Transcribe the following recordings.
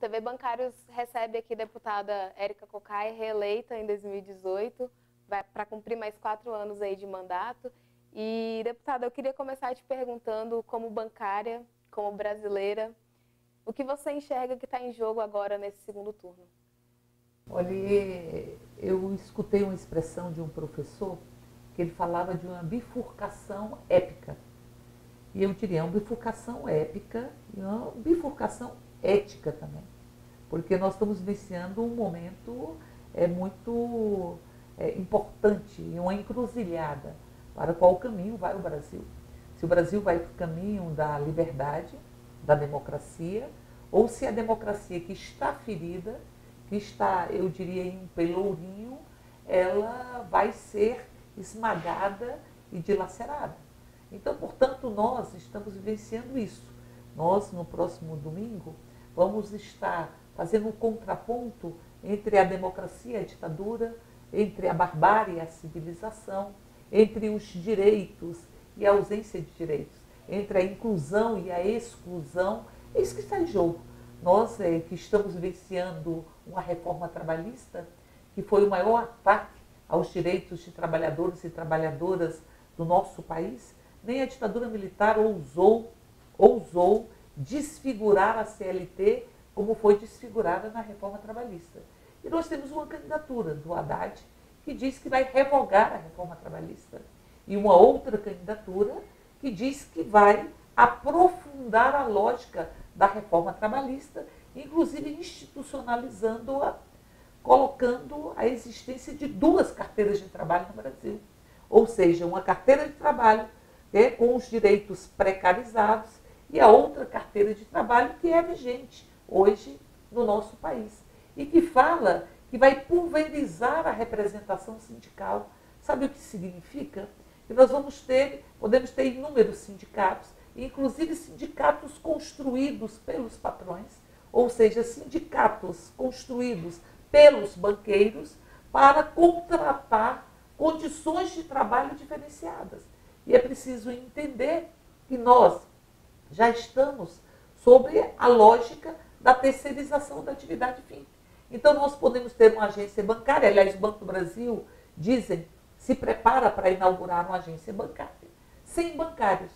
TV Bancários recebe aqui a deputada Érica Cocai, reeleita em 2018, vai para cumprir mais 4 anos aí de mandato. E, deputada, eu queria começar te perguntando, como bancária, como brasileira, o que você enxerga que está em jogo agora nesse segundo turno? Olha, eu escutei uma expressão de um professor que ele falava de uma bifurcação épica. E eu diria, uma bifurcação épica e uma bifurcação ética também. Porque nós estamos vivenciando um momento muito importante e uma encruzilhada para qual caminho vai o Brasil. Se o Brasil vai para o caminho da liberdade, da democracia, ou se a democracia que está ferida, que está, eu diria, em um pelourinho, ela vai ser esmagada e dilacerada. Então, portanto, nós estamos vivenciando isso. Nós, no próximo domingo, vamos estar fazendo um contraponto entre a democracia e a ditadura, entre a barbárie e a civilização, entre os direitos e a ausência de direitos, entre a inclusão e a exclusão. É isso que está em jogo. Nós que estamos vivenciando uma reforma trabalhista, que foi o maior ataque aos direitos de trabalhadores e trabalhadoras do nosso país, nem a ditadura militar ousou desfigurar a CLT como foi desfigurada na reforma trabalhista. E nós temos uma candidatura do Haddad que diz que vai revogar a reforma trabalhista. E uma outra candidatura que diz que vai aprofundar a lógica da reforma trabalhista, inclusive institucionalizando-a, colocando a existência de 2 carteiras de trabalho no Brasil. Ou seja, uma carteira de trabalho com os direitos precarizados e a outra carteira de trabalho que é vigente hoje no nosso país. E que fala que vai pulverizar a representação sindical. Sabe o que significa? Que nós podemos ter inúmeros sindicatos, inclusive sindicatos construídos pelos patrões, ou seja, sindicatos construídos pelos banqueiros para contratar condições de trabalho diferenciadas. E é preciso entender que nós já estamos sobre a lógica da terceirização da atividade fim. Então, nós podemos ter uma agência bancária, aliás, o Banco do Brasil, dizem, se prepara para inaugurar uma agência bancária, sem bancários,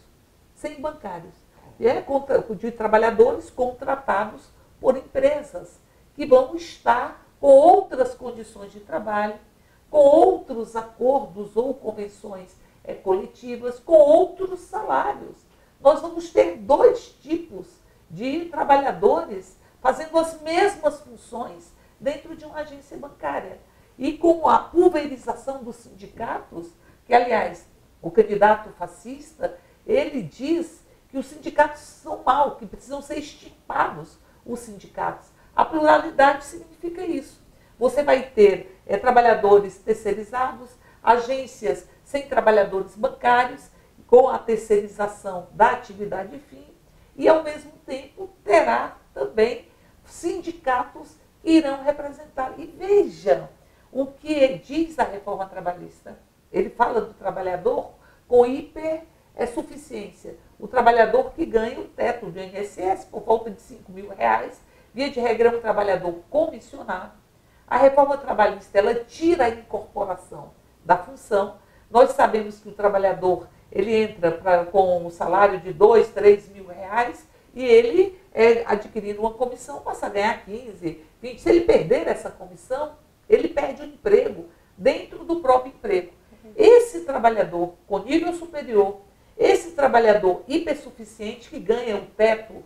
de trabalhadores contratados por empresas que vão estar com outras condições de trabalho, com outros acordos ou convenções coletivas, com outros salários. Nós vamos ter 2 tipos de trabalhadores fazendo as mesmas funções dentro de uma agência bancária. E com a pulverização dos sindicatos, que, aliás, o candidato fascista, ele diz que os sindicatos são maus, que precisam ser extirpados os sindicatos. A pluralidade significa isso. Você vai ter trabalhadores terceirizados, agências sem trabalhadores bancários, com a terceirização da atividade fim, e, ao mesmo tempo, terá também sindicatos que irão representar. E vejam o que diz a reforma trabalhista. Ele fala do trabalhador com hipersuficiência. O trabalhador que ganha o teto do INSS por volta de R$5.000, via de regra, é um trabalhador comissionado. A reforma trabalhista, ela tira a incorporação da função. Nós sabemos que o trabalhador, ele entra com um salário de R$2.000, R$3.000 e ele, adquirindo uma comissão, passa a ganhar 15, 20. Se ele perder essa comissão, ele perde o emprego dentro do próprio emprego. Esse trabalhador com nível superior, esse trabalhador hipersuficiente que ganha o teto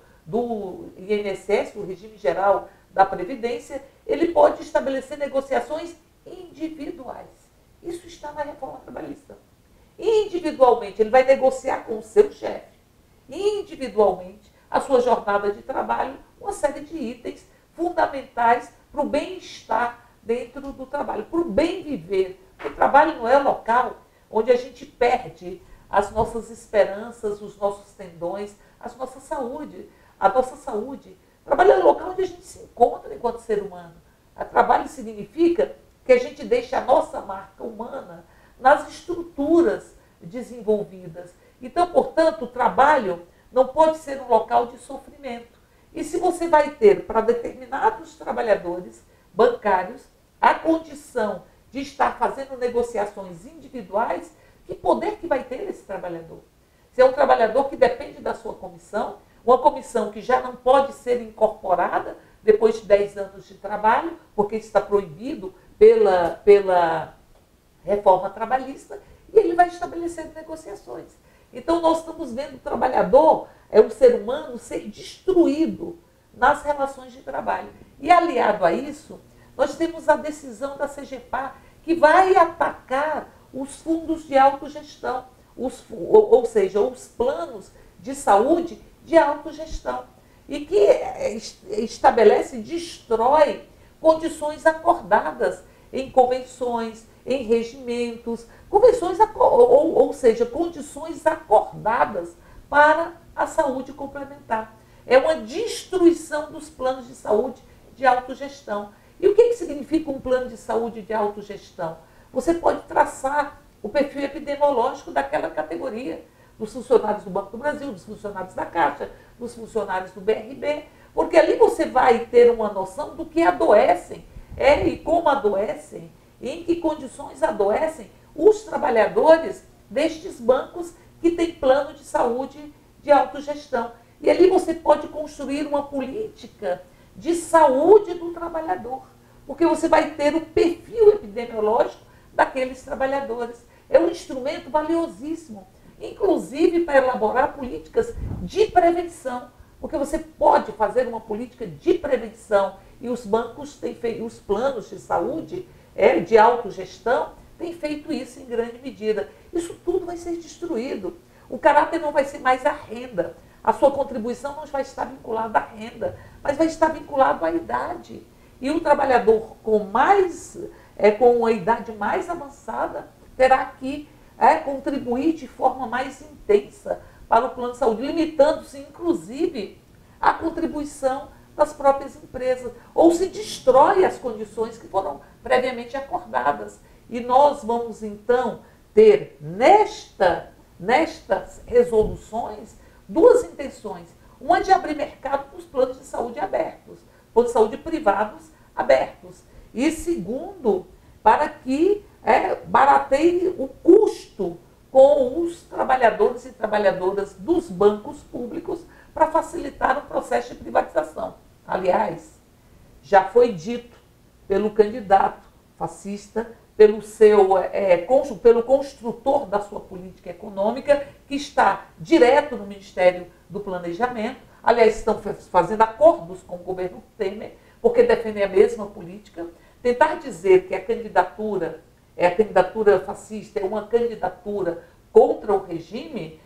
do INSS, do Regime Geral da Previdência, ele pode estabelecer negociações individuais. Isso está na reforma trabalhista. Individualmente, ele vai negociar com o seu chefe. Individualmente, a sua jornada de trabalho, uma série de itens fundamentais para o bem-estar dentro do trabalho, para o bem viver. O trabalho não é local onde a gente perde as nossas esperanças, os nossos tendões, a nossa saúde. Trabalho é o local onde a gente se encontra enquanto ser humano. Trabalho significa que a gente deixa a nossa marca humana nas estruturas desenvolvidas. Então, portanto, o trabalho não pode ser um local de sofrimento. E se você vai ter para determinados trabalhadores bancários a condição de estar fazendo negociações individuais, que poder que vai ter esse trabalhador? Se é um trabalhador que depende da sua comissão, uma comissão que já não pode ser incorporada depois de 10 anos de trabalho, porque está proibido pela reforma trabalhista, e ele vai estabelecer negociações. Então, nós estamos vendo o trabalhador, o ser humano, ser destruído nas relações de trabalho. E, aliado a isso, nós temos a decisão da CGPAR, que vai atacar os fundos de autogestão, ou seja, os planos de saúde de autogestão, e que estabelece e destrói condições acordadas em convenções, em regimentos, convenções, ou seja, condições acordadas para a saúde complementar. É uma destruição dos planos de saúde de autogestão. E o que significa um plano de saúde de autogestão? Você pode traçar o perfil epidemiológico daquela categoria, dos funcionários do Banco do Brasil, dos funcionários da Caixa, dos funcionários do BRB, porque ali você vai ter uma noção do que adoecem, e como adoecem, em que condições adoecem os trabalhadores destes bancos que têm plano de saúde de autogestão. E ali você pode construir uma política de saúde do trabalhador, porque você vai ter o perfil epidemiológico daqueles trabalhadores. É um instrumento valiosíssimo, inclusive para elaborar políticas de prevenção, porque você pode fazer uma política de prevenção e os bancos têm feito, os planos de saúde de autogestão têm feito isso em grande medida. Isso tudo vai ser destruído. O caráter não vai ser mais a renda. A sua contribuição não vai estar vinculada à renda, mas vai estar vinculado à idade. E o trabalhador com uma idade mais avançada terá que contribuir de forma mais intensa para o plano de saúde, limitando-se, inclusive, à contribuição das próprias empresas. Ou se destrói as condições que foram previamente acordadas. E nós vamos, então, ter nestas resoluções duas intenções. Uma de abrir mercado para os planos de saúde abertos, planos de saúde privados abertos. E segundo, para que barateie o custo com os trabalhadores e trabalhadoras dos bancos públicos para facilitar o processo de privatização. Aliás, já foi dito pelo candidato fascista, pelo construtor da sua política econômica, que está direto no Ministério do Planejamento. Aliás, estão fazendo acordos com o governo Temer, porque defendem a mesma política. Tentar dizer que a candidatura fascista, é uma candidatura contra o regime,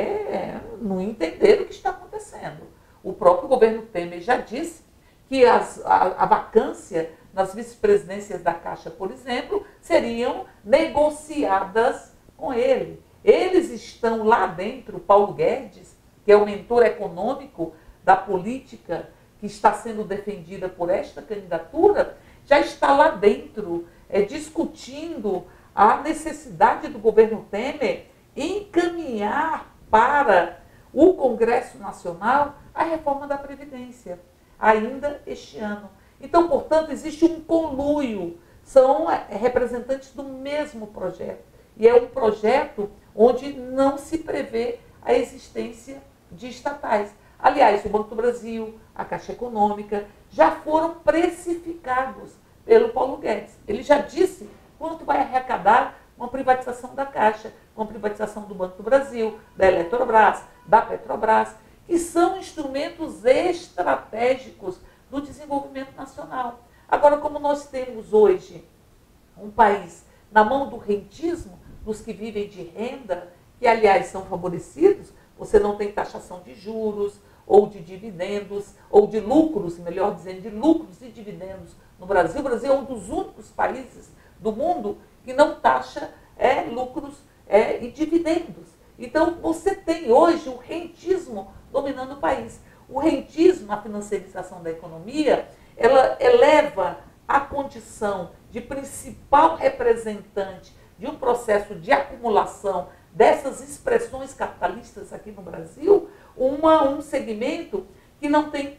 não entender o que está acontecendo. O próprio governo Temer já disse que a vacância nas vice-presidências da Caixa, por exemplo, seriam negociadas com ele. Eles estão lá dentro, Paulo Guedes, que é o mentor econômico da política que está sendo defendida por esta candidatura, já está lá dentro, discutindo a necessidade do governo Temer encaminhar para o Congresso Nacional a reforma da Previdência, ainda este ano. Então, portanto, existe um conluio, são representantes do mesmo projeto. E é um projeto onde não se prevê a existência de estatais. Aliás, o Banco do Brasil, a Caixa Econômica, já foram precificados pelo Paulo Guedes. Ele já disse quanto vai arrecadar uma privatização da Caixa, com a privatização do Banco do Brasil, da Eletrobras, da Petrobras, que são instrumentos estratégicos do desenvolvimento nacional. Agora, como nós temos hoje um país na mão do rentismo, dos que vivem de renda, que aliás são favorecidos, você não tem taxação de juros, ou de dividendos, ou de lucros, melhor dizendo, de lucros e dividendos no Brasil. O Brasil é um dos únicos países do mundo que não taxa lucros e dividendos. Então, você tem hoje o rentismo dominando o país. O rentismo, a financiarização da economia, ela eleva a condição de principal representante de um processo de acumulação dessas expressões capitalistas aqui no Brasil, um segmento que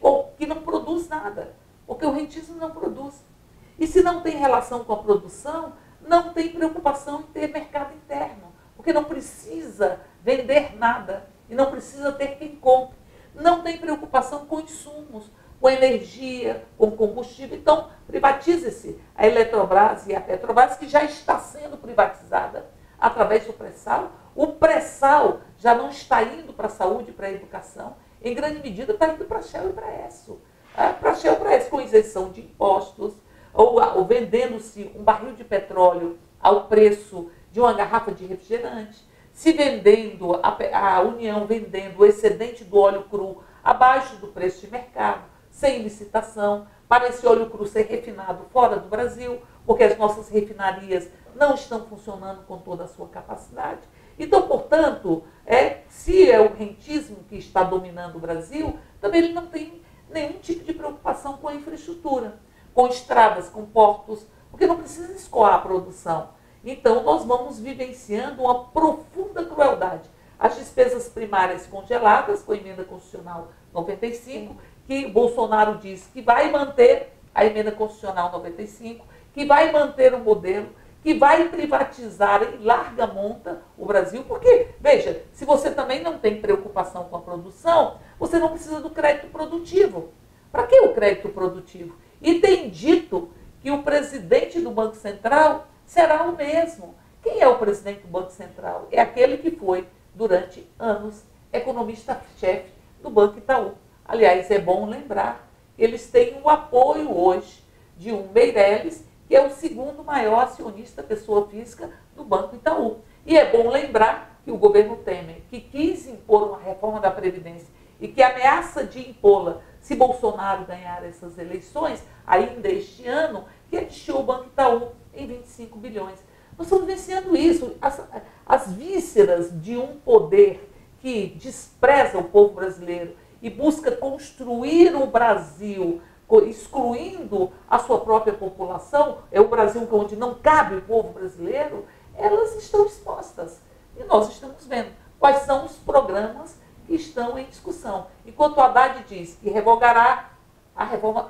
não produz nada, porque o rentismo não produz. E se não tem relação com a produção, não tem preocupação em ter mercado interno, porque não precisa vender nada e não precisa ter quem compre. Não tem preocupação com insumos, com energia, com combustível. Então, privatize-se a Eletrobras e a Petrobras, que já está sendo privatizada através do pré-sal. O pré-sal já não está indo para a saúde, para a educação, em grande medida está indo para a Shell e para a Esso. Para a Shell e para a Esso, com isenção de impostos, ou vendendo-se um barril de petróleo ao preço de uma garrafa de refrigerante, se vendendo, a União vendendo o excedente do óleo cru abaixo do preço de mercado, sem licitação, para esse óleo cru ser refinado fora do Brasil, porque as nossas refinarias não estão funcionando com toda a sua capacidade. Então, portanto, se é o rentismo que está dominando o Brasil, também ele não tem nenhum tipo de preocupação com a infraestrutura, com estradas, com portos, porque não precisa escoar a produção. Então, nós vamos vivenciando uma profunda crueldade. As despesas primárias congeladas, com a emenda constitucional 95, que Bolsonaro diz que vai manter a emenda constitucional 95, que vai manter o modelo, que vai privatizar em larga monta o Brasil, porque, veja, se você também não tem preocupação com a produção, você não precisa do crédito produtivo. Para que o crédito produtivo? E tem dito que o presidente do Banco Central será o mesmo. Quem é o presidente do Banco Central? É aquele que foi, durante anos, economista-chefe do Banco Itaú. Aliás, é bom lembrar que eles têm o apoio hoje de um Meirelles, que é o segundo maior acionista, pessoa física, do Banco Itaú. E é bom lembrar que o governo Temer, que quis impor uma reforma da Previdência e que ameaça de impô-la se Bolsonaro ganhar essas eleições, ainda este ano, que adiou o Banco Itaú em 25 bilhões. Nós estamos vivenciando isso. As vísceras de um poder que despreza o povo brasileiro e busca construir o Brasil excluindo a sua própria população, é o Brasil onde não cabe o povo brasileiro, elas estão expostas. E nós estamos vendo quais são os programas que estão em discussão. Enquanto o Haddad diz que revogará a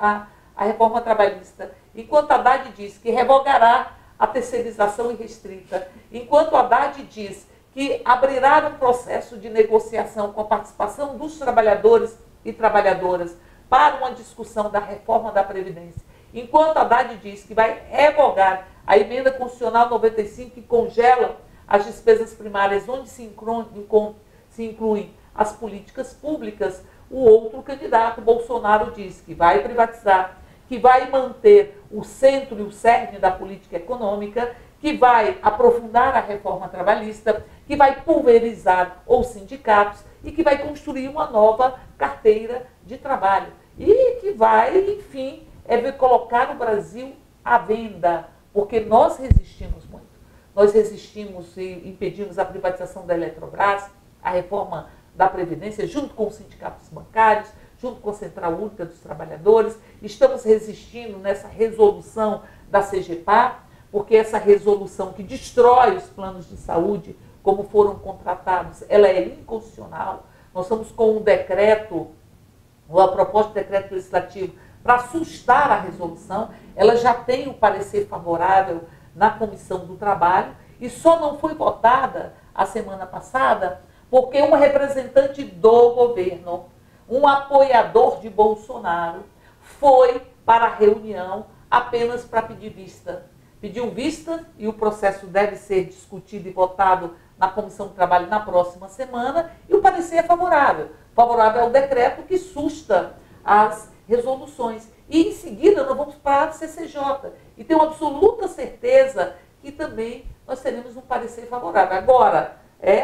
reforma trabalhista, enquanto o Haddad diz que revogará a terceirização irrestrita, enquanto o Haddad diz que abrirá um processo de negociação com a participação dos trabalhadores e trabalhadoras para uma discussão da reforma da Previdência, enquanto a Haddad diz que vai revogar a emenda constitucional 95, que congela as despesas primárias, onde se incluem as políticas públicas, o outro candidato, Bolsonaro, diz que vai privatizar, que vai manter o centro e o cerne da política econômica, que vai aprofundar a reforma trabalhista, que vai pulverizar os sindicatos e que vai construir uma nova carteira de trabalho. E que vai, enfim, colocar o Brasil à venda, porque nós resistimos muito. Nós resistimos e impedimos a privatização da Eletrobras, a reforma da Previdência, junto com os sindicatos bancários, junto com a Central Única dos Trabalhadores. Estamos resistindo nessa resolução da CGPAR, porque essa resolução que destrói os planos de saúde, como foram contratados, ela é inconstitucional. Nós estamos com um decreto, a proposta de decreto legislativo, para assustar a resolução. Ela já tem o parecer favorável na Comissão do Trabalho e só não foi votada a semana passada porque um representante do governo, um apoiador de Bolsonaro, foi para a reunião apenas para pedir vista. Pediu vista e o processo deve ser discutido e votado na Comissão do Trabalho na próxima semana, e o parecer é favorável. Favorável ao decreto que susta as resoluções. E em seguida nós vamos para a CCJ. E tenho absoluta certeza que também nós teremos um parecer favorável. Agora,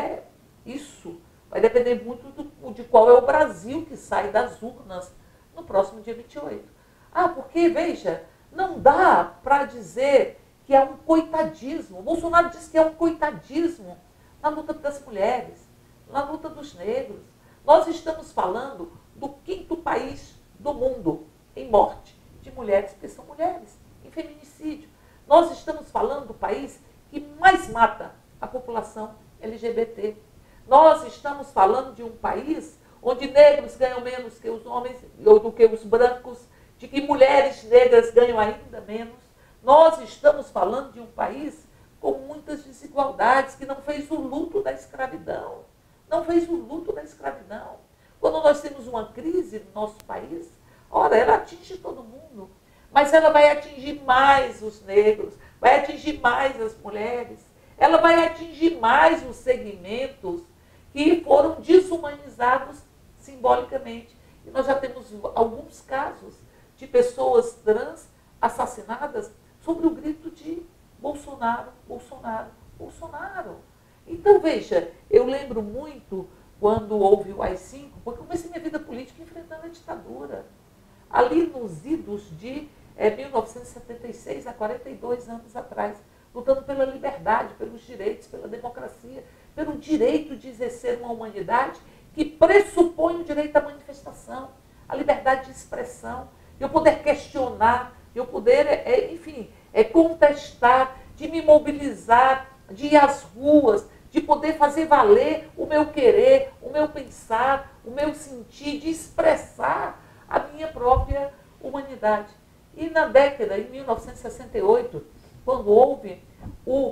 isso vai depender muito de qual é o Brasil que sai das urnas no próximo dia 28. Porque, veja, não dá para dizer que é um coitadismo. O Bolsonaro diz que é um coitadismo na luta das mulheres, na luta dos negros. Nós estamos falando do 5º país do mundo em morte de mulheres, porque são mulheres, em feminicídio. Nós estamos falando do país que mais mata a população LGBT. Nós estamos falando de um país onde negros ganham menos que os homens ou do que os brancos, de que mulheres negras ganham ainda menos. Nós estamos falando de um país com muitas desigualdades, que não fez o luto da escravidão. Não fez o luto da escravidão. Quando nós temos uma crise no nosso país, ora, ela atinge todo mundo, mas ela vai atingir mais os negros, vai atingir mais as mulheres, ela vai atingir mais os segmentos que foram desumanizados simbolicamente. E nós já temos alguns casos de pessoas trans assassinadas sobre o grito de Bolsonaro, Bolsonaro, Bolsonaro. Então, veja, eu lembro muito quando houve o AI-5, porque eu comecei minha vida política enfrentando a ditadura. Ali nos idos de 1976, há 42 anos atrás, lutando pela liberdade, pelos direitos, pela democracia, pelo direito de exercer uma humanidade que pressupõe o direito à manifestação, a liberdade de expressão, de eu poder questionar, de eu poder, enfim, contestar, de me mobilizar, de ir às ruas, de poder fazer valer o meu querer, o meu pensar, o meu sentir, de expressar a minha própria humanidade. E na década, em 1968, quando houve o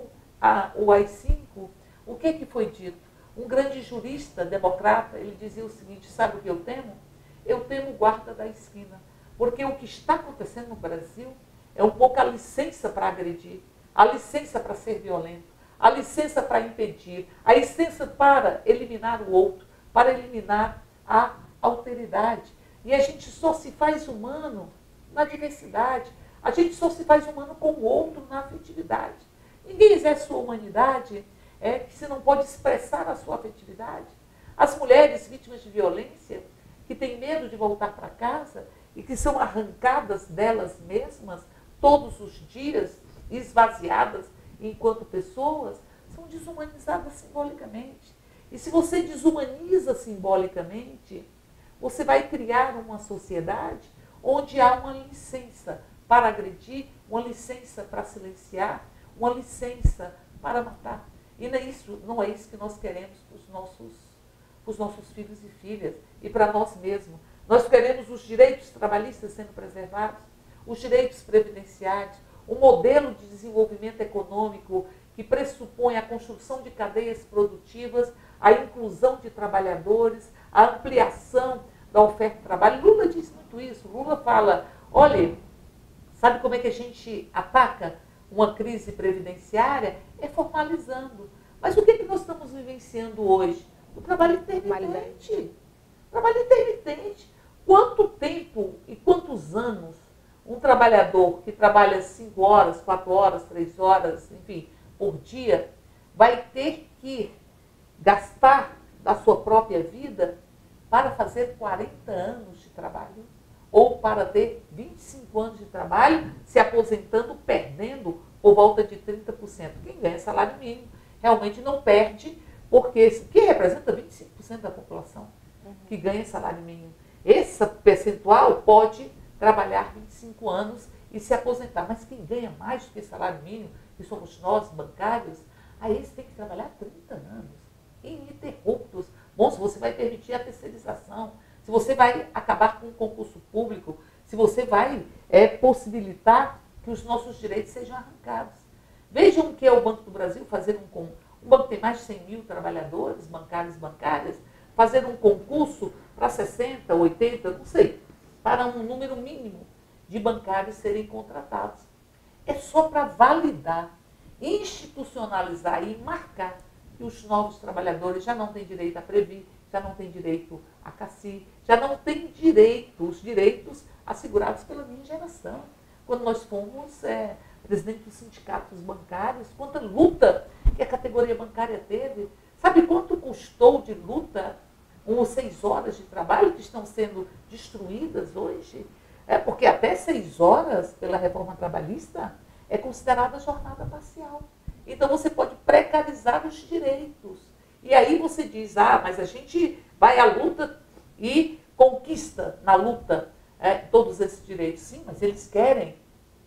AI-5, o que foi dito? Um grande jurista democrata, ele dizia o seguinte: sabe o que eu temo? Eu temo o guarda da esquina. Porque o que está acontecendo no Brasil é um pouco a licença para agredir, a licença para ser violento, a licença para impedir, a licença para eliminar o outro, para eliminar a alteridade. E a gente só se faz humano na diversidade. A gente só se faz humano com o outro na afetividade. Ninguém exerce sua humanidade se não pode expressar a sua afetividade. As mulheres vítimas de violência, que têm medo de voltar para casa e que são arrancadas delas mesmas todos os dias, esvaziadas enquanto pessoas, são desumanizadas simbolicamente. E se você desumaniza simbolicamente, você vai criar uma sociedade onde há uma licença para agredir, uma licença para silenciar, uma licença para matar. E não é isso que nós queremos para os nossos filhos e filhas e para nós mesmos. Nós queremos os direitos trabalhistas sendo preservados, os direitos previdenciários, um modelo de desenvolvimento econômico que pressupõe a construção de cadeias produtivas, a inclusão de trabalhadores, a ampliação da oferta de trabalho. Lula diz muito isso. Lula fala, olha, sabe como é que a gente ataca uma crise previdenciária? É formalizando. Mas o que nós estamos vivenciando hoje? O trabalho intermitente. Trabalho intermitente. Quanto tempo e quantos anos um trabalhador que trabalha 5 horas, 4 horas, 3 horas, enfim, por dia, vai ter que gastar da sua própria vida para fazer 40 anos de trabalho? Ou para ter 25 anos de trabalho, se aposentando, perdendo por volta de 30%. Quem ganha salário mínimo realmente não perde, porque que representa 25% da população que ganha salário mínimo. Esse percentual pode trabalhar 25 anos e se aposentar. Mas quem ganha mais do que salário mínimo, que somos nós, bancários, aí esse tem que trabalhar 30 anos, ininterruptos. Bom, se você vai permitir a terceirização, se você vai acabar com o concurso público, se você vai possibilitar que os nossos direitos sejam arrancados. Vejam o que é o Banco do Brasil fazer um banco tem mais de 100 mil trabalhadores, bancários e bancárias, fazer um concurso para 60, 80, não sei, para um número mínimo de bancários serem contratados. É só para validar, institucionalizar e marcar que os novos trabalhadores já não têm direito a Previ, já não têm direito a CACI, já não têm os direitos assegurados pela minha geração. Quando nós fomos presidente dos sindicatos bancários, quanta luta que a categoria bancária teve. Sabe quanto custou de luta 6 horas de trabalho que estão sendo destruídas hoje? Porque até 6 horas, pela reforma trabalhista, é considerada jornada parcial. Então você pode precarizar os direitos. E aí você diz, mas a gente vai à luta e conquista na luta todos esses direitos. Sim, mas eles querem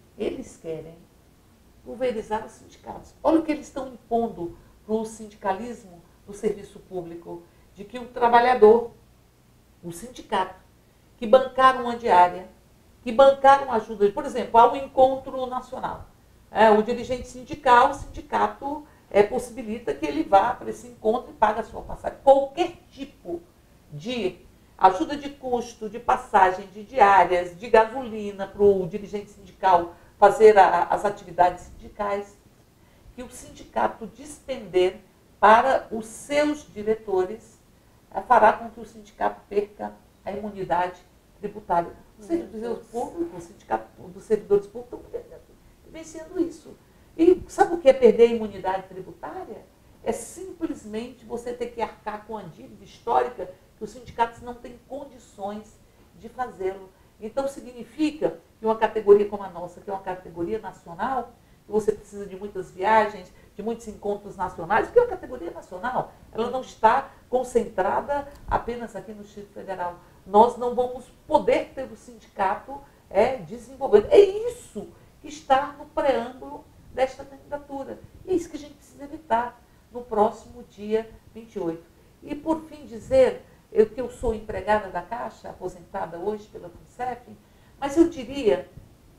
pulverizar os sindicatos. Olha o que eles estão impondo para o sindicalismo do serviço público, de que o trabalhador o sindicato, que bancaram uma diária, que bancaram ajuda. Por exemplo, há um encontro nacional. O dirigente sindical, o sindicato possibilita que ele vá para esse encontro e pague a sua passagem. Qualquer tipo de ajuda de custo, de passagem, de diárias, de gasolina para o dirigente sindical fazer as atividades sindicais, que o sindicato despender para os seus diretores, fará com que o sindicato perca a imunidade tributária. Os servidores públicos, o sindicato dos servidores públicos estão vencendo isso. E sabe o que é perder a imunidade tributária? É simplesmente você ter que arcar com a dívida histórica que os sindicatos não têm condições de fazê-lo. Então, significa que uma categoria como a nossa, que é uma categoria nacional, que você precisa de muitas viagens, de muitos encontros nacionais, porque é uma categoria nacional, ela não está concentrada apenas aqui no Distrito Federal. Nós não vamos poder ter o sindicato desenvolvendo. É isso que está no preâmbulo desta candidatura. E é isso que a gente precisa evitar no próximo dia 28. E, por fim, dizer que eu sou empregada da Caixa, aposentada hoje pela FUNCEF, mas eu diria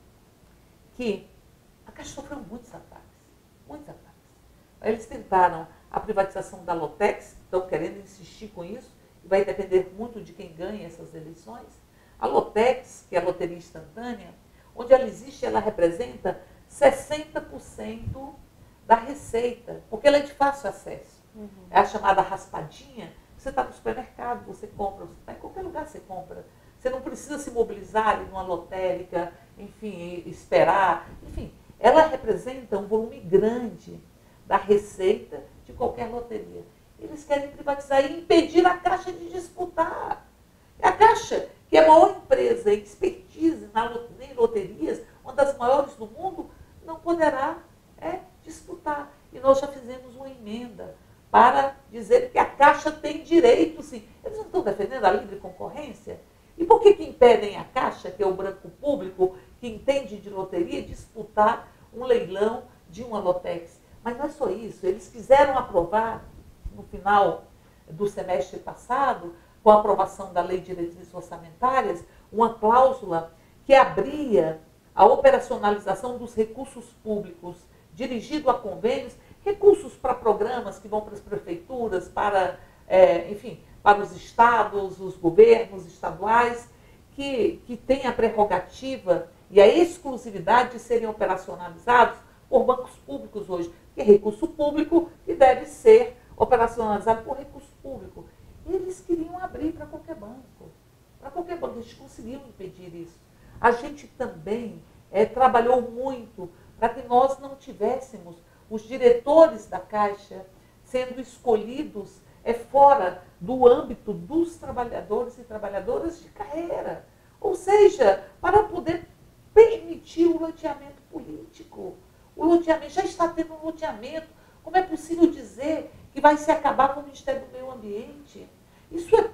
que a Caixa sofreu muitos ataques, muitos ataques. Eles tentaram a privatização da Lotex, estão querendo insistir com isso, e vai depender muito de quem ganha essas eleições. A Lotex, que é a loteria instantânea, onde ela existe, ela representa 60% da receita, porque ela é de fácil acesso. É a chamada raspadinha. Você está no supermercado, você compra, você está em qualquer lugar, você compra. Você não precisa se mobilizar em uma lotérica, enfim, esperar. Enfim, ela representa um volume grande da receita de qualquer loteria. Eles querem privatizar e impedir a Caixa de disputar. A Caixa, que é a maior empresa em expertise em loterias, uma das maiores do mundo, não poderá disputar. E nós já fizemos uma emenda para dizer que a Caixa tem direito, sim. Eles não estão defendendo a livre concorrência? E por que impedem a Caixa, que é o branco público, que entende de loteria, disputar um leilão de uma Lotex? Mas não é só isso. Eles quiseram aprovar, no final do semestre passado, com a aprovação da Lei de Diretrizes Orçamentárias, uma cláusula que abria a operacionalização dos recursos públicos dirigido a convênios, recursos para programas que vão para as prefeituras, para, enfim, para os estados, os governos estaduais, que têm a prerrogativa e a exclusividade de serem operacionalizados por bancos públicos hoje, que é recurso público que deve ser operacionalizado por recurso público. Eles queriam abrir para qualquer banco. Para qualquer banco, eles conseguiam impedir isso. A gente também trabalhou muito para que nós não tivéssemos os diretores da Caixa sendo escolhidos fora do âmbito dos trabalhadores e trabalhadoras de carreira. Ou seja, para poder permitir o loteamento político. O loteamento, já está tendo um loteamento. Como é possível dizer que vai se acabar com o Ministério do Meio Ambiente? Isso é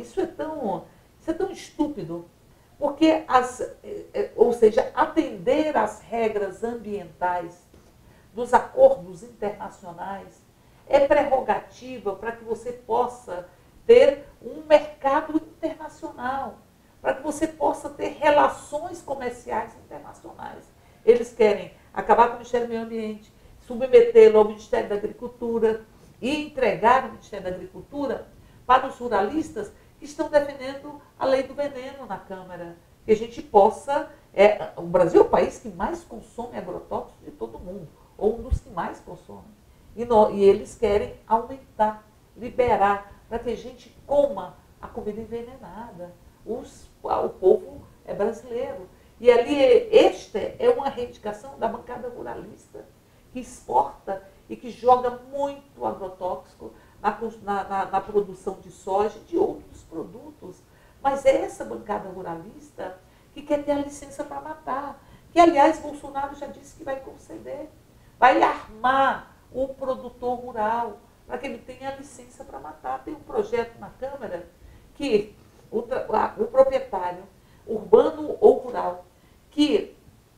tão estúpido, porque, ou seja, atender às regras ambientais dos acordos internacionais é prerrogativa para que você possa ter um mercado internacional, para que você possa ter relações comerciais internacionais. Eles querem acabar com o Ministério do Meio Ambiente, submetê-lo ao Ministério da Agricultura e entregar o Ministério da Agricultura para os ruralistas que estão defendendo a lei do veneno na Câmara. Que a gente possa... o Brasil é o país que mais consome agrotóxicos de todo mundo, ou um dos que mais consomem. E eles querem aumentar, liberar, para que a gente coma a comida envenenada. O povo é brasileiro. E ali, esta é uma reivindicação da bancada ruralista, que exporta e que joga muito agrotóxico na produção de soja e de outros produtos. Mas é essa bancada ruralista que quer ter a licença para matar, que, aliás, Bolsonaro já disse que vai conceder. Vai armar o produtor rural para que ele tenha a licença para matar. Tem um projeto na Câmara que o proprietário, urbano ou rural, que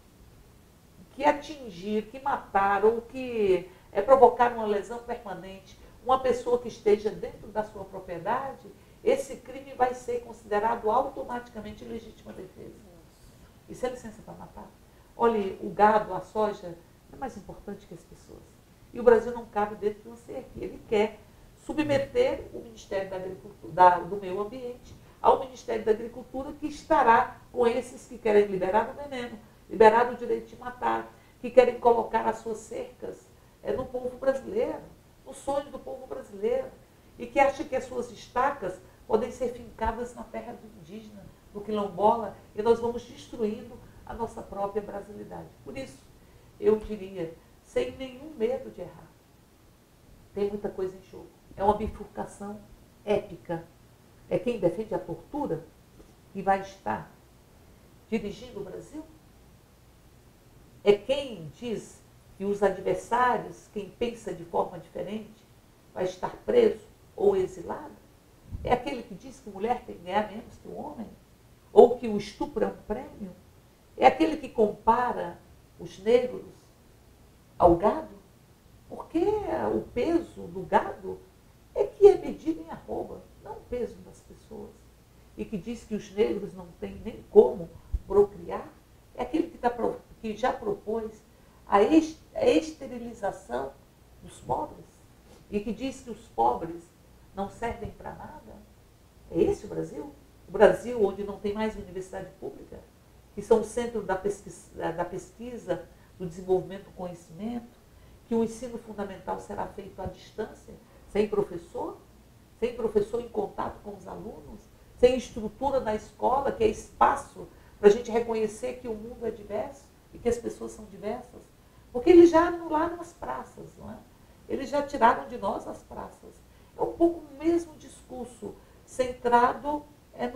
atingir, que matar ou que provocar uma lesão permanente uma pessoa que esteja dentro da sua propriedade, esse crime vai ser considerado automaticamente legítima defesa. Isso é licença para matar. Olha, o gado, a soja, é mais importante que as pessoas. E o Brasil não cabe dentro de uma cerca. Ele quer submeter o Ministério da Agricultura, do Meio Ambiente ao Ministério da Agricultura, que estará com esses que querem liberar o veneno, liberar o direito de matar, que querem colocar as suas cercas no povo brasileiro, no sonho do povo brasileiro, e que acha que as suas estacas podem ser fincadas na terra do indígena, no quilombola, e nós vamos destruindo a nossa própria brasilidade. Por isso, eu diria, sem nenhum medo de errar, tem muita coisa em jogo. É uma bifurcação épica. É quem defende a tortura que vai estar dirigindo o Brasil? É quem diz que os adversários, quem pensa de forma diferente, vai estar preso ou exilado? É aquele que diz que mulher tem que ganhar menos que o homem? Ou que o estupro é um prêmio? É aquele que compara os negros ao gado? Porque o peso do gado é que é medido em arroba, não o peso das pessoas. E que diz que os negros não têm nem como procriar? É aquele que já propôs a esterilização dos pobres e que diz que os pobres não servem para nada. É esse o Brasil? O Brasil onde não tem mais universidade pública, que são o centro da pesquisa, do desenvolvimento do conhecimento, que o ensino fundamental será feito à distância, sem professor em contato com os alunos, sem estrutura na escola, que é espaço para a gente reconhecer que o mundo é diverso e que as pessoas são diversas. Porque eles já anularam as praças, não é? Eles já tiraram de nós as praças. É um pouco o mesmo discurso, centrado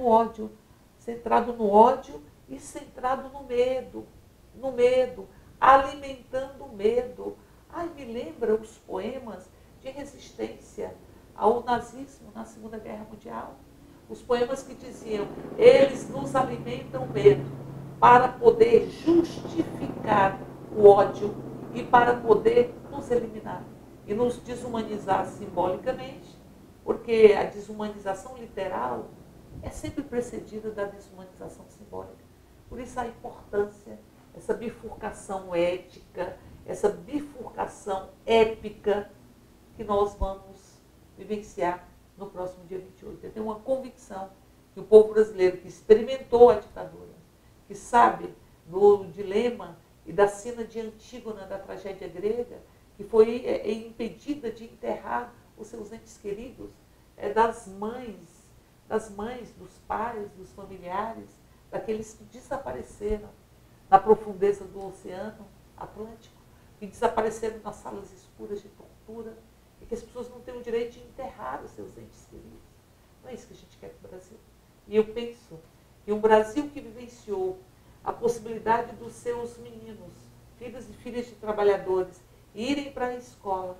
no ódio e centrado no medo, alimentando o medo. Ai, me lembra os poemas de resistência ao nazismo na Segunda Guerra Mundial. Os poemas que diziam, eles nos alimentam o medo para poder justificar o ódio e para poder nos eliminar e nos desumanizar simbolicamente, porque a desumanização literal é sempre precedida da desumanização simbólica. Por isso a importância, essa bifurcação ética, essa bifurcação épica que nós vamos vivenciar no próximo dia 28. Eu tenho uma convicção que o povo brasileiro que experimentou a ditadura, que sabe do dilema e da cena de Antígona da tragédia grega, que foi impedida de enterrar os seus entes queridos, das mães, dos pais, dos familiares, daqueles que desapareceram na profundeza do Oceano Atlântico, que desapareceram nas salas escuras de tortura, e que as pessoas não têm o direito de enterrar os seus entes queridos. Não é isso que a gente quer para o Brasil. E eu penso que um Brasil que vivenciou a possibilidade dos seus meninos, filhos e filhas de trabalhadores, irem para a escola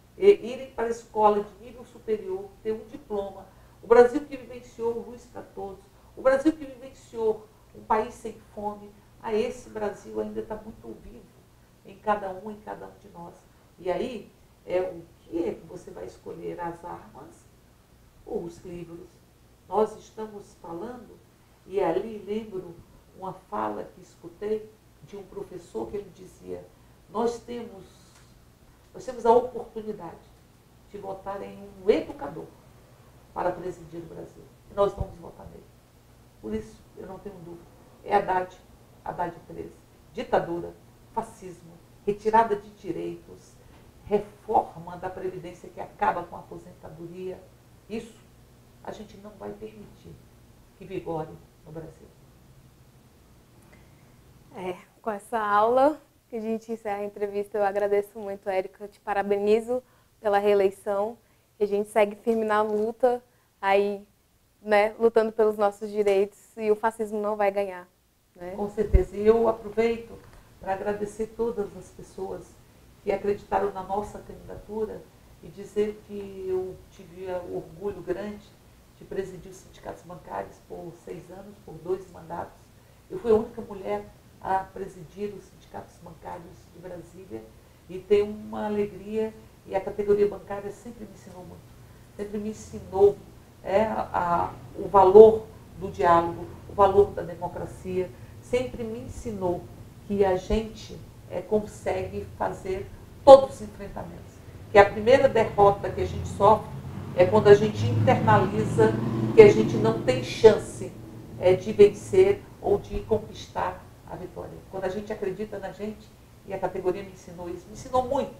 de nível superior, ter um diploma, o Brasil que vivenciou luz para todos, o Brasil que vivenciou um país sem fome, esse Brasil ainda está muito vivo em cada um de nós. E aí, o que é que você vai escolher, as armas ou os livros? Nós estamos falando, e ali lembro uma fala que escutei de um professor que ele dizia, nós temos a oportunidade de votar em um educador para presidir o Brasil. E nós vamos votar nele. Por isso, eu não tenho dúvida. É Haddad 13. Ditadura, fascismo, retirada de direitos, reforma da Previdência que acaba com a aposentadoria. Isso a gente não vai permitir que vigore no Brasil. Com essa aula que a gente encerra a entrevista, eu agradeço muito, Érica, te parabenizo pela reeleição, e a gente segue firme na luta, aí, né, lutando pelos nossos direitos, e o fascismo não vai ganhar. Né? Com certeza. E eu aproveito para agradecer todas as pessoas que acreditaram na nossa candidatura e dizer que eu tive o orgulho grande de presidir os sindicatos bancários por 6 anos, por 2 mandatos. Eu fui a única mulher a presidir os sindicatos bancários de Brasília e tenho uma alegria, e a categoria bancária sempre me ensinou muito. Sempre me ensinou o valor do diálogo, o valor da democracia, sempre me ensinou que a gente consegue fazer todos os enfrentamentos. Que a primeira derrota que a gente sofre é quando a gente internaliza que a gente não tem chance de vencer ou de conquistar a vitória. Quando a gente acredita na gente, e a categoria me ensinou isso, me ensinou muito.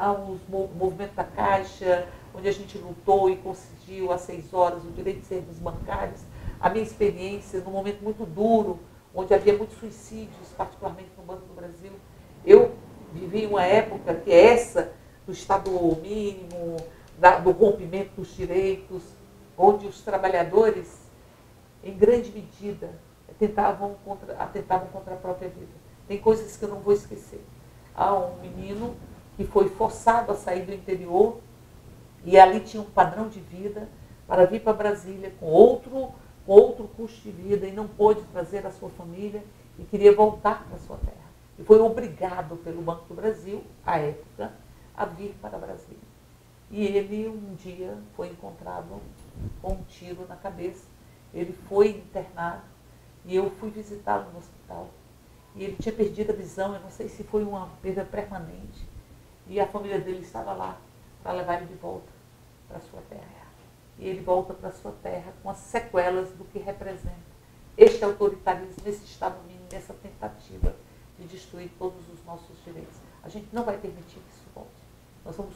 O movimento da Caixa, onde a gente lutou e conseguiu às 6 horas o direito de serviços bancários, a minha experiência num momento muito duro, onde havia muitos suicídios, particularmente no Banco do Brasil. Eu vivi uma época que é essa, do Estado mínimo, do rompimento dos direitos, onde os trabalhadores, em grande medida, atentavam contra a própria vida. Tem coisas que eu não vou esquecer. Há um menino que foi forçado a sair do interior e ali tinha um padrão de vida para vir para Brasília com outro custo de vida e não pôde trazer a sua família e queria voltar para a sua terra. E foi obrigado pelo Banco do Brasil, à época, a vir para Brasília. E ele um dia foi encontrado com um tiro na cabeça. Ele foi internado e eu fui visitá-lo no hospital. E ele tinha perdido a visão, eu não sei se foi uma perda permanente. E a família dele estava lá para levar ele de volta para a sua terra. E ele volta para a sua terra com as sequelas do que representa este autoritarismo, esse Estado mínimo, essa tentativa de destruir todos os nossos direitos. A gente não vai permitir que isso volte. Nós vamos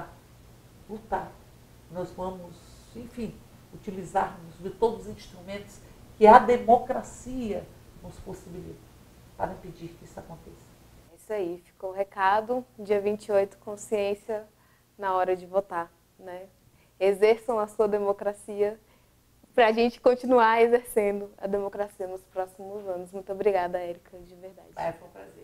lutar. Nós vamos, enfim, utilizarmos de todos os instrumentos que a democracia nos possibilita para impedir que isso aconteça. É isso aí, ficou o recado. Dia 28, consciência na hora de votar, né? Exerçam a sua democracia para a gente continuar exercendo a democracia nos próximos anos. Muito obrigada, Érica, de verdade. Foi um prazer.